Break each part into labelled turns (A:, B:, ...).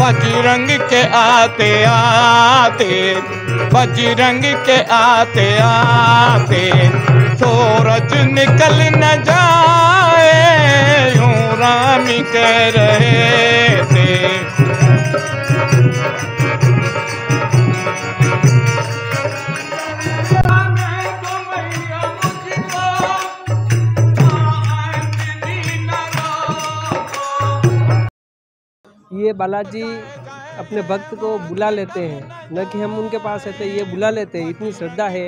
A: बजरंग के आते आते, बजरंग के आते आते सूरज निकल न जाए, यूं राम कह रहे थे।
B: ये बालाजी अपने भक्त को बुला लेते हैं, न कि हम उनके पास रहते, ये बुला लेते हैं। इतनी श्रद्धा है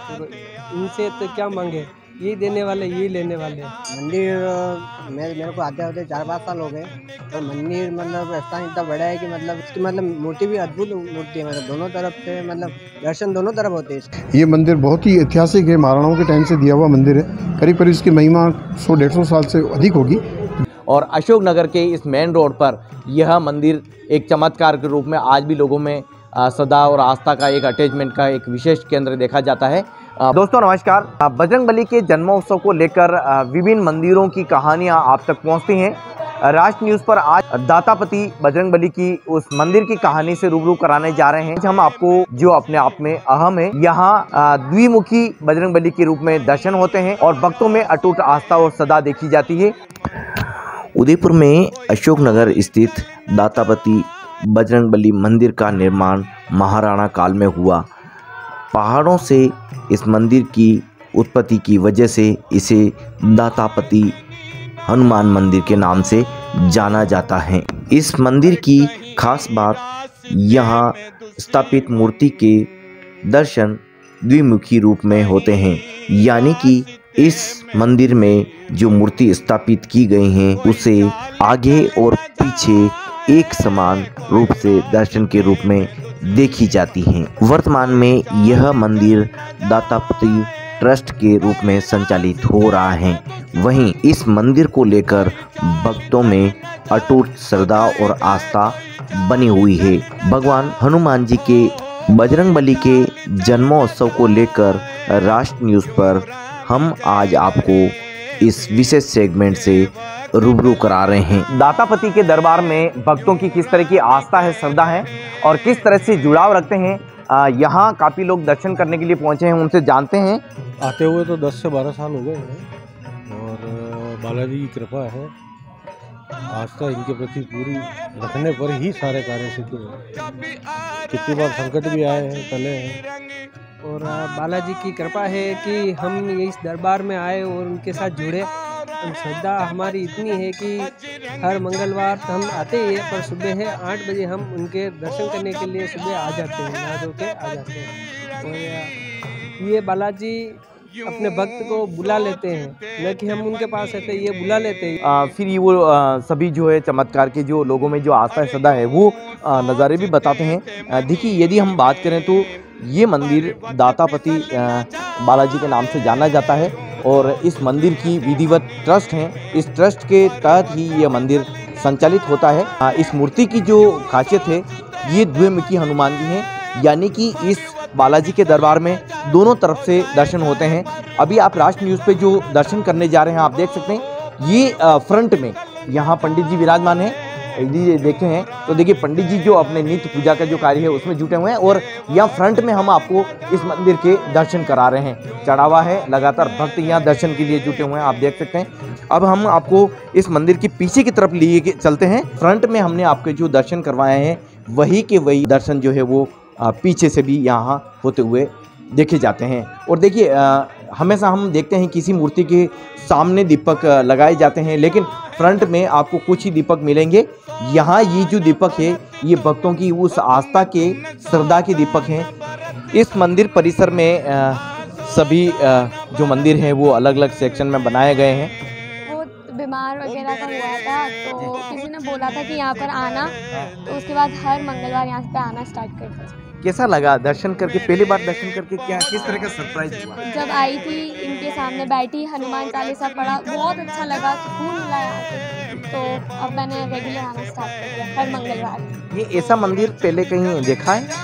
B: इनसे, तो क्या मांगे, यही देने वाले यही लेने वाले।
C: मंदिर मेरे को आते होते 4-5 साल हो गए। तो मंदिर मतलब स्थान इतना बड़ा है कि मतलब इसकी मतलब मूर्ति भी अद्भुत मूर्ति है। मतलब दोनों तरफ से मतलब दर्शन दोनों तरफ होते हैं।
D: ये मंदिर बहुत ही ऐतिहासिक है, महाराणाओं के टाइम से दिया हुआ मंदिर है। करीब इसकी महिमा 100-150 साल से अधिक होगी।
E: और अशोकनगर के इस मेन रोड पर यह मंदिर एक चमत्कार के रूप में आज भी लोगों में श्रद्धा और आस्था का एक अटैचमेंट का एक विशेष केंद्र देखा जाता है। दोस्तों नमस्कार। बजरंगबली के जन्मोत्सव को लेकर विभिन्न मंदिरों की कहानियां आप तक पहुंचती हैं। राष्ट्र न्यूज़ पर आज दातापति बजरंगबली की उस मंदिर की कहानी से रूबरू कराने जा रहे हैं। हम आपको जो अपने आप में अहम है, यहाँ द्विमुखी बजरंगबली के रूप में दर्शन होते हैं और भक्तों में अटूट आस्था और श्रद्धा देखी जाती है।
F: उदयपुर में अशोकनगर स्थित दातापति बजरंगबली मंदिर का निर्माण महाराणा काल में हुआ। पहाड़ों से इस मंदिर की उत्पत्ति की वजह से इसे दातापति हनुमान मंदिर के नाम से जाना जाता है। इस मंदिर की खास बात यहाँ स्थापित मूर्ति के दर्शन द्विमुखी रूप में होते हैं, यानी कि इस मंदिर में जो मूर्ति स्थापित की गई हैं उसे आगे और पीछे एक समान रूप से दर्शन के रूप में देखी जाती हैं। वर्तमान में यह मंदिर दातापति ट्रस्ट के रूप में संचालित हो रहा है। वहीं इस मंदिर को लेकर भक्तों में अटूट श्रद्धा और आस्था बनी हुई है। भगवान हनुमान जी के बजरंगबली के जन्मोत्सव को लेकर राष्ट्र न्यूज़ पर हम आज आपको इस विशेष सेगमेंट से रूबरू करा रहे हैं।
E: दातापति के दरबार में भक्तों की किस तरह की आस्था है, श्रद्धा है और किस तरह से जुड़ाव रखते हैं, यहाँ काफ़ी लोग दर्शन करने के लिए पहुँचे हैं, उनसे जानते हैं।
G: आते हुए तो 10 से 12 साल हो गए हैं और बालाजी की कृपा है, आस्था इनके प्रति पूरी रखने पर ही सारे कार्य सिद्ध हुए। कितनी बार संकट भी आए हैं, टले हैं,
B: और बालाजी की कृपा है कि हम इस दरबार में आए और उनके साथ जुड़े। श्रद्धा हमारी इतनी है कि हर मंगलवार हम आते ही हैं, पर सुबह है 8 बजे हम उनके दर्शन करने के लिए सुबह आ जाते हैं, नहा धो के आ जाते हैं। और ये बालाजी अपने भक्त को बुला लेते हैं, न कि हम उनके पास रहते, ये बुला लेते हैं।
E: फिर ये वो सभी जो है चमत्कार के जो लोगों में जो आस्था श्रद्धा है वो नज़ारे भी बताते हैं। देखिए यदि हम बात करें तो ये मंदिर दातापति बालाजी के नाम से जाना जाता है और इस मंदिर की विधिवत ट्रस्ट है। इस ट्रस्ट के तहत ही यह मंदिर संचालित होता है। इस मूर्ति की जो खासियत है, ये द्विमुखी हनुमान जी हैं, यानी कि इस बालाजी के दरबार में दोनों तरफ से दर्शन होते हैं। अभी आप राष्ट्र न्यूज़ पे जो दर्शन करने जा रहे हैं आप देख सकते हैं, ये फ्रंट में यहाँ पंडित जी विराजमान हैं। यदि देखे हैं तो देखिए पंडित जी जो अपने नित्य पूजा का जो कार्य है उसमें जुटे हुए हैं और यहाँ फ्रंट में हम आपको इस मंदिर के दर्शन करा रहे हैं। चढ़ावा है, लगातार भक्त यहाँ दर्शन के लिए जुटे हुए हैं, आप देख सकते हैं। अब हम आपको इस मंदिर के पीछे की तरफ लिए चलते हैं। फ्रंट में हमने आपके जो दर्शन करवाए हैं वही के वही दर्शन जो है वो पीछे से भी यहाँ होते हुए देखे जाते हैं। और देखिए हमेशा हम देखते हैं किसी मूर्ति के सामने दीपक लगाए जाते हैं, लेकिन फ्रंट में आपको कुछ ही दीपक मिलेंगे। यहाँ ये जो दीपक है ये भक्तों की उस आस्था के श्रद्धा के दीपक हैं। इस मंदिर परिसर में सभी जो मंदिर हैं वो अलग अलग सेक्शन में बनाए गए हैं।
H: वो बीमार वगैरह का हुआ था तो किसी ने बोला था कि यहाँ पर आना, तो उसके बाद हर मंगलवार यहाँ पे आना स्टार्ट कर दिया।
E: कैसा लगा दर्शन करके, पहली बार दर्शन करके क्या किस तरह का सरप्राइज हुआ?
H: जब आई थी इनके सामने बैठी, हनुमान चालीसा पढ़ा, बहुत अच्छा लगा, सुकून मिला यहाँ पे। तो अब मैंने रेगुलर आना स्टार्ट कर दिया हर मंगलवार।
E: ये ऐसा मंदिर पहले कहीं देखा है?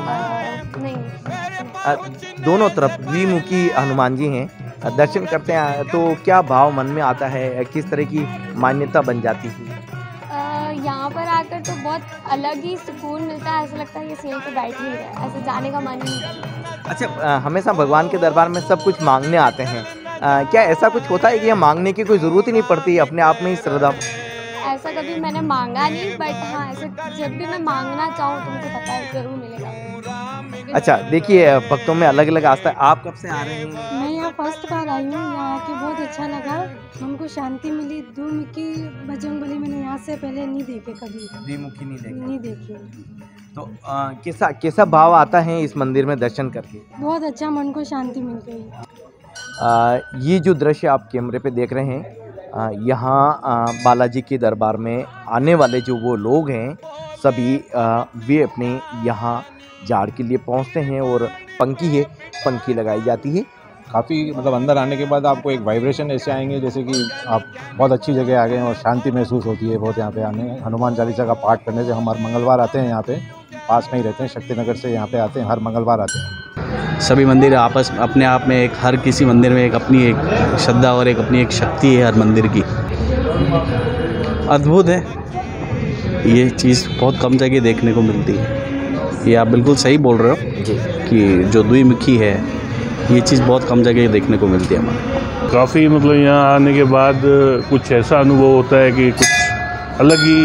H: नहीं।
E: दोनों तरफ द्विमुखी हनुमान जी हैं, दर्शन करते हैं तो क्या भाव मन में आता है, किस तरह की मान्यता बन जाती है?
H: यहाँ पर आकर तो बहुत बहुत अलग ही सुकून मिलता है। ऐसा लगता है कि सीढ़ी पे बैठ ही रहे, ऐसे जाने का मन ही नहीं करता।
E: अच्छा, हमेशा भगवान के दरबार में सब कुछ मांगने आते हैं, क्या ऐसा कुछ होता है कि यहाँ मांगने की कोई ज़रूरत ही नहीं पड़ती, अपने आप में ही श्रद्धा?
H: ऐसा कभी मैंने मांगा नहीं, बट हाँ ऐसे जब भी मैं मांगना चाहूँ तो मुझे पता है ज़रूर मिलेगा।
E: अच्छा, देखिए भक्तों में अलग अलग आस्था है। आप कब से आ रहे हैं?
I: मैं यहाँ फर्स्ट बार आई हूँ, यहाँ आके बहुत अच्छा लगा, हमको शांति मिली। द्विमुखी बजरंगबली मैंने यहाँ से पहले नहीं देखे, कभी
E: द्विमुखी
I: नहीं देखे।
E: तो कैसा भाव आता है इस मंदिर में दर्शन करके?
I: बहुत अच्छा, मन को शांति मिल गई।
E: ये जो दृश्य आप कैमरे पे देख रहे हैं, यहाँ बालाजी के दरबार में आने वाले जो वो लोग हैं सभी वे अपने यहाँ झाड़ के लिए पहुँचते हैं और पंखी लगाई जाती है।
J: काफ़ी मतलब अंदर आने के बाद आपको एक वाइब्रेशन ऐसे आएंगे जैसे कि आप बहुत अच्छी जगह आ गए हैं और शांति महसूस होती है बहुत यहाँ पे आने। हनुमान चालीसा का पाठ करने से हम हर मंगलवार आते हैं, यहाँ पे पास में ही रहते हैं, शक्तिनगर से यहाँ पे आते हैं, हर मंगलवार आते हैं।
K: सभी मंदिर आपस अपने आप में एक, हर किसी मंदिर में एक अपनी एक श्रद्धा और एक अपनी एक शक्ति है हर मंदिर की। अद्भुत है, ये चीज़ बहुत कम जगह देखने को मिलती है। ये आप बिल्कुल सही बोल रहे हो कि जो द्विमुखी है ये चीज़ बहुत कम जगह देखने को मिलती है हमारे।
L: काफ़ी मतलब यहाँ आने के बाद कुछ ऐसा अनुभव होता है कि कुछ अलग ही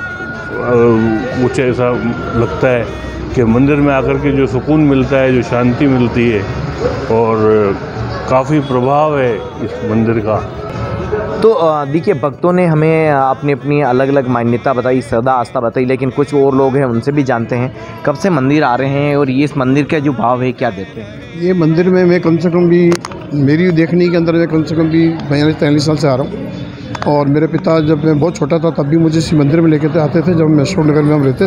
L: मुझे ऐसा लगता है कि मंदिर में आकर के जो सुकून मिलता है, जो शांति मिलती है और काफ़ी प्रभाव है इस मंदिर का।
E: तो देखिए भक्तों ने हमें अपनी अपनी अलग अलग मान्यता बताई, श्रद्धा आस्था बताई, लेकिन कुछ और लोग हैं उनसे भी जानते हैं कब से मंदिर आ रहे हैं और ये इस मंदिर का जो भाव है क्या देते हैं।
D: ये मंदिर में मैं कम से कम भी मेरी देखने के अंदर मैं कम से कम भी 42-43 साल से आ रहा हूँ। और मेरे पिता जब मैं बहुत छोटा था तब भी मुझे इसी मंदिर में लेके आते थे, जब मैं अशोक नगर में हम रहते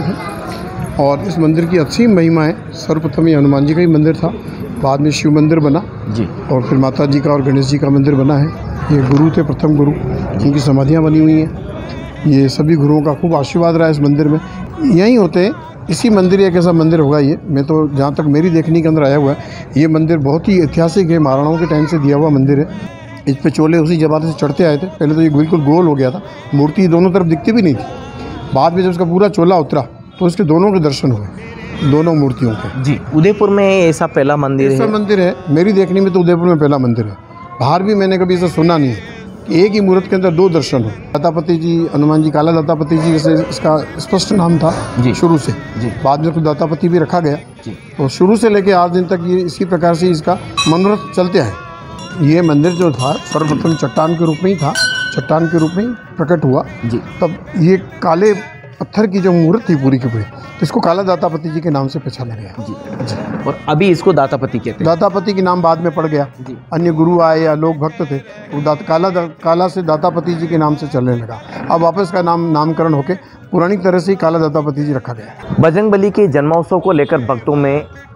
D: थे। और इस मंदिर की अच्छी महिमा है। सर्वप्रथम ये हनुमान जी का ही मंदिर था, बाद में शिव मंदिर बना जी, और फिर माता जी का और गणेश जी का मंदिर बना है। ये गुरु थे, प्रथम गुरु, उनकी समाधियाँ बनी हुई हैं। ये सभी गुरुओं का खूब आशीर्वाद रहा है इस मंदिर में। यहीं होते हैं, इसी मंदिर एक ऐसा मंदिर होगा ये, मैं तो जहाँ तक मेरी देखने के अंदर आया हुआ है, ये मंदिर बहुत ही ऐतिहासिक है, महाराणाओं के टाइम से दिया हुआ मंदिर है। इस पे चोले उसी जमाने से चढ़ते आए थे। पहले तो ये बिल्कुल गोल हो गया था, मूर्ति दोनों तरफ दिखती भी नहीं थी। बाद में जब उसका पूरा चोला उतरा तो इसके दोनों के दर्शन हुए, दोनों मूर्तियों के।
E: जी, उदयपुर में ऐसा पहला मंदिर
D: ऐसा मंदिर है मेरी देखने में, तो उदयपुर में पहला मंदिर है। बाहर भी मैंने कभी ऐसा सुना नहीं है कि एक ही मूर्त के अंदर दो दर्शन हो। दातापति जी, हनुमान जी, काला दातापति जी जैसे इसका स्पष्ट नाम था जी शुरू से जी, बाद में कुछ दातापति भी रखा गया जी। तो शुरू से लेकर आज दिन तक ये इसी प्रकार से इसका मनोरथ चलते आए। ये मंदिर जो था सर्वप्रथम चट्टान के रूप में ही था, चट्टान के रूप में ही प्रकट हुआ जी। तब ये काले पत्थर की जो मूर्त थी पूरी की पूरी, इसको काला दातापति जी के नाम से पहचाना गया जी।
E: और अभी इसको दातापति कहते हैं।
D: दातापति के नाम बाद में पड़ गया जी। अन्य गुरु आए या लोग भक्त थे, वो काला से दातापति जी के नाम से चलने लगा। अब वापस का नामकरण होके पुरानी तरह से ही काला दातापति जी रखा गया।
E: बजरंगबली के जन्मोत्सव को लेकर भक्तों में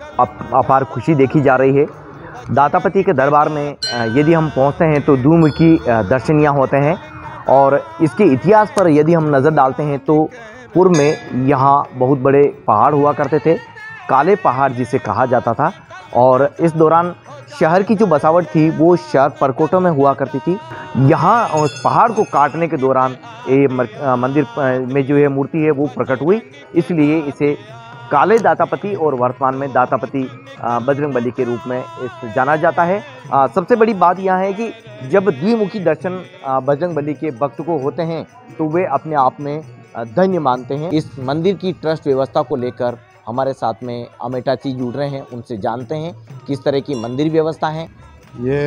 E: अपार खुशी देखी जा रही है। दातापति के दरबार में यदि हम पहुँचते हैं तो द्विमुखी दर्शन यहाँ होते हैं। और इसके इतिहास पर यदि हम नज़र डालते हैं तो पूर्व में यहाँ बहुत बड़े पहाड़ हुआ करते थे, काले पहाड़ जिसे कहा जाता था। और इस दौरान शहर की जो बसावट थी वो शहर परकोटों में हुआ करती थी। यहाँ उस पहाड़ को काटने के दौरान ये मंदिर में जो है मूर्ति है वो प्रकट हुई, इसलिए इसे काले दातापति और वर्तमान में दातापति बजरंगबली के रूप में इस जाना जाता है। सबसे बड़ी बात यह है कि जब द्विमुखी दर्शन बजरंगबली के भक्त को होते हैं तो वे अपने आप में धन्य मानते हैं। इस मंदिर की ट्रस्ट व्यवस्था को लेकर हमारे साथ में अमेटा जी जुड़ रहे हैं, उनसे जानते हैं किस तरह की मंदिर व्यवस्था है।
J: ये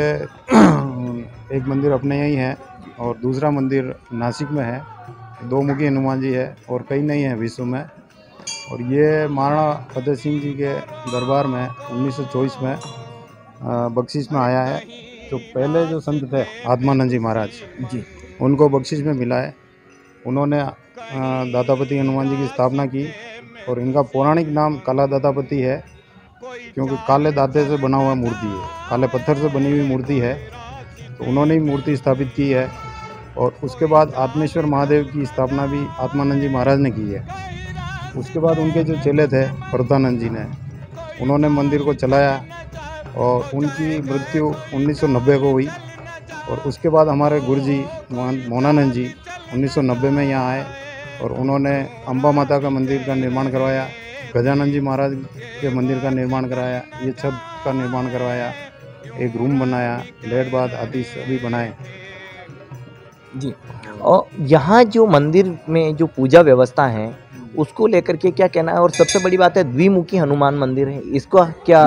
J: एक मंदिर अपने यहीं है और दूसरा मंदिर नासिक में है। दो मुखी हनुमान जी है और कई नहीं है विश्व में। और ये महाराणा फतेह सिंह जी के दरबार में 1924 में बख्शिश में आया है। जो पहले जो संत थे आत्मानंद जी महाराज जी, उनको बख्शिश में मिला है। उन्होंने दातापति हनुमान जी की स्थापना की और इनका पौराणिक नाम काला दातापति है, क्योंकि काले दाते से बना हुआ मूर्ति है, काले पत्थर से बनी हुई मूर्ति है। तो उन्होंने ही मूर्ति स्थापित की है। और उसके बाद आत्मेश्वर महादेव की स्थापना भी आत्मानंद जी महाराज ने की है। उसके बाद उनके जो चेले थे परतानंद जी ने, उन्होंने मंदिर को चलाया और उनकी मृत्यु 1990 को हुई। और उसके बाद हमारे गुरु जी मोहनानंद जी 1990 में यहाँ आए और उन्होंने अम्बा माता का मंदिर का निर्माण करवाया, गजानन जी महाराज के मंदिर का निर्माण कराया, ये छत का निर्माण करवाया, एक रूम बनाया, लेट बाथ आदि सभी बनाए।
E: जी, और यहाँ जो मंदिर में जो पूजा व्यवस्था है उसको लेकर के क्या कहना है? और सबसे बड़ी बात है द्विमुखी हनुमान मंदिर है, इसको क्या?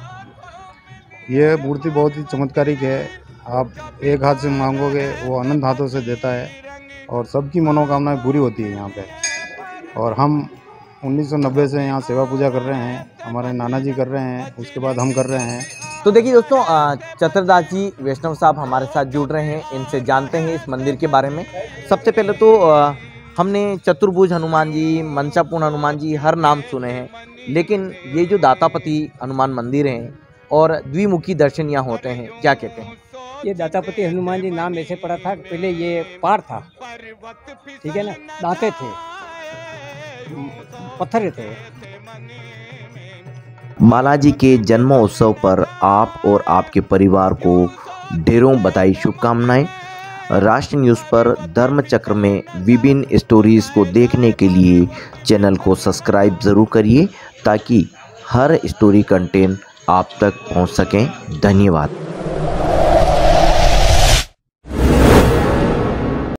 J: ये मूर्ति बहुत ही चमत्कारिक है। आप एक हाथ से मांगोगे वो अनंत हाथों से देता है और सबकी मनोकामनाएं पूरी होती है यहाँ पे। और हम 1990 से यहाँ सेवा पूजा कर रहे हैं, हमारे नाना जी कर रहे हैं, उसके बाद हम कर रहे हैं।
E: तो देखिए दोस्तों, चतुरदास जी वैष्णव साहब हमारे साथ जुड़ रहे हैं, इनसे जानते हैं इस मंदिर के बारे में। सबसे पहले तो हमने चतुर्भुज हनुमान जी, मनसापूर्ण हनुमान जी हर नाम सुने हैं, लेकिन ये जो दातापति हनुमान मंदिर हैं और द्विमुखी दर्शन यहाँ होते हैं, क्या कहते हैं?
M: ये दातापति हनुमान जी नाम ऐसे पड़ा था कि पहले ये पार था, ठीक है ना, दाते थे, पत्थर थे।
F: बालाजी के जन्मोत्सव पर आप और आपके परिवार को ढेरों बधाई, शुभकामनाएं। राष्ट्र न्यूज़ पर धर्मचक्र में विभिन्न स्टोरीज को देखने के लिए चैनल को सब्सक्राइब ज़रूर करिए ताकि हर स्टोरी कंटेंट आप तक पहुंच सकें। धन्यवाद।